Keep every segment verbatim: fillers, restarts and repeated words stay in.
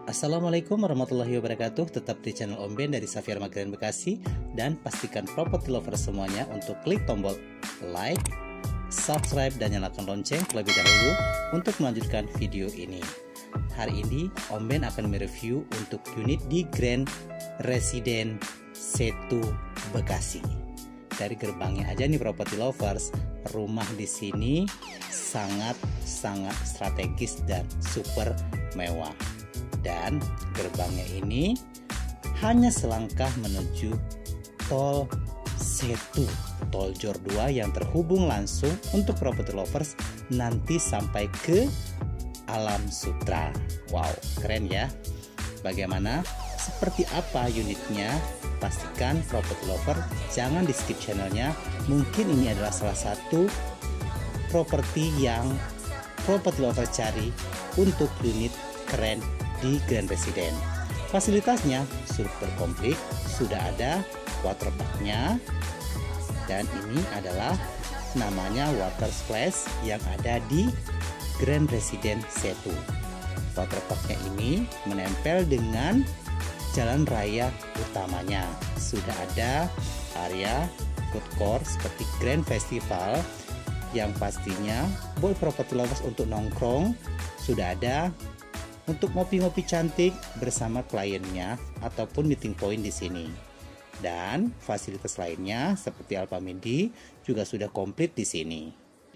Assalamualaikum warahmatullahi wabarakatuh. Tetap di channel Om Ben dari Safiar Magren Bekasi. Dan pastikan property lover semuanya untuk klik tombol like, subscribe, dan nyalakan lonceng terlebih dahulu untuk melanjutkan video ini. Hari ini Om Ben akan mereview untuk unit di Grand Residence Setu Bekasi. Dari gerbangnya aja nih property lovers, rumah di sini sangat-sangat strategis dan super mewah. Dan gerbangnya ini hanya selangkah menuju tol Setu, tol Jor dua yang terhubung langsung untuk property lovers nanti sampai ke Alam Sutera. Wow, keren ya. Bagaimana? Seperti apa unitnya? Pastikan property lover jangan di skip channelnya. Mungkin ini adalah salah satu properti yang property lover cari untuk unit keren di Grand Residence. Fasilitasnya super komplit, sudah ada waterparknya, dan ini adalah namanya water splash yang ada di Grand Residence Setu. Waterparknya ini menempel dengan jalan raya utamanya. Sudah ada area food court seperti Grand Festival yang pastinya buat property lovers untuk nongkrong. Sudah ada untuk ngopi-ngopi cantik bersama kliennya ataupun meeting point di sini. Dan fasilitas lainnya seperti Alfamidi juga sudah komplit di sini.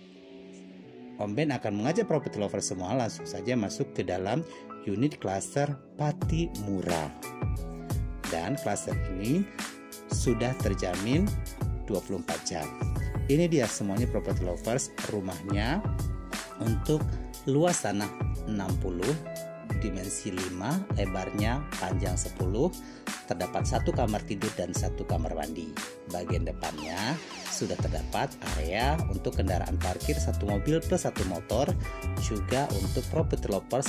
Om Ben akan mengajak property lover semua langsung saja masuk ke dalam unit klaster Patimura. Dan klaster ini sudah terjamin dua puluh empat jam. Ini dia semuanya property lovers, rumahnya untuk luas tanah enam puluh, dimensi lima, lebarnya panjang sepuluh, terdapat satu kamar tidur dan satu kamar mandi. Bagian depannya sudah terdapat area untuk kendaraan parkir satu mobil plus satu motor, juga untuk property lovers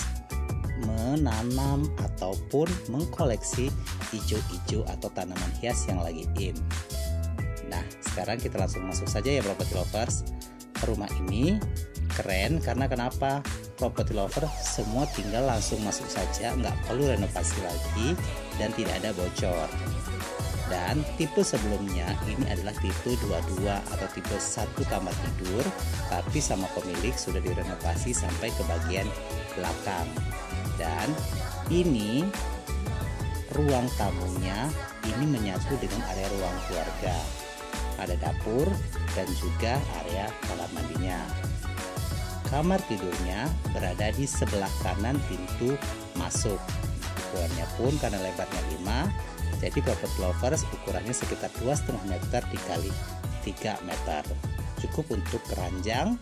menanam ataupun mengkoleksi hijau-hijau atau tanaman hias yang lagi in. Nah, sekarang kita langsung masuk saja ya property lovers. Rumah ini keren karena kenapa? Property lover semua tinggal langsung masuk saja, nggak perlu renovasi lagi dan tidak ada bocor. Dan tipe sebelumnya ini adalah tipe dua puluh dua atau tipe satu kamar tidur, tapi sama pemilik sudah direnovasi sampai ke bagian belakang. Dan ini ruang tamunya ini menyatu dengan area ruang keluarga. Ada dapur dan juga area kamar mandinya. Kamar tidurnya berada di sebelah kanan pintu masuk. Ukurannya pun karena lebarnya lima, jadi property lovers ukurannya sekitar dua koma lima meter dikali tiga meter. Cukup untuk keranjang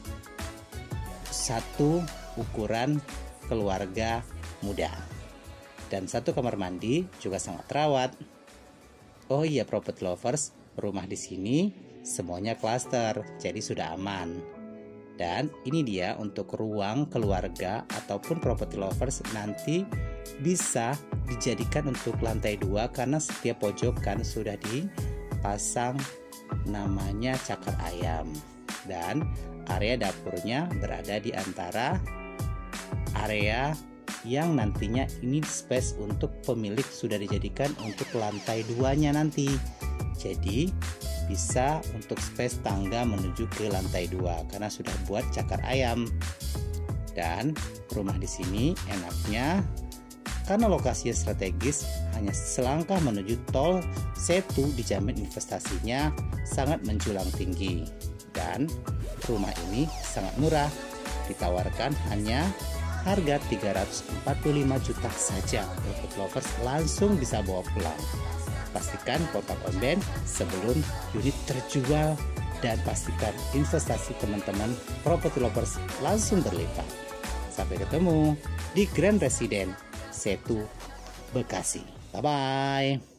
satu ukuran keluarga muda. Dan satu kamar mandi juga sangat terawat. Oh iya property lovers, rumah di sini semuanya klaster, jadi sudah aman. Dan ini dia untuk ruang keluarga ataupun property lovers nanti bisa dijadikan untuk lantai dua karena setiap pojokan sudah dipasang namanya cakar ayam. Dan area dapurnya berada di antara area yang nantinya ini space untuk pemilik sudah dijadikan untuk lantai duanya nanti. Jadi bisa untuk space tangga menuju ke lantai dua karena sudah buat cakar ayam. Dan rumah di sini enaknya karena lokasinya strategis, hanya selangkah menuju tol Setu, dijamin investasinya sangat menjulang tinggi. Dan rumah ini sangat murah, ditawarkan hanya harga tiga ratus empat puluh lima juta saja. Property lovers langsung bisa bawa pulang. Pastikan kontak Om Ben sebelum unit terjual dan pastikan investasi teman-teman property lovers langsung berlipat. Sampai ketemu di Grand Residence Setu Bekasi. Bye bye.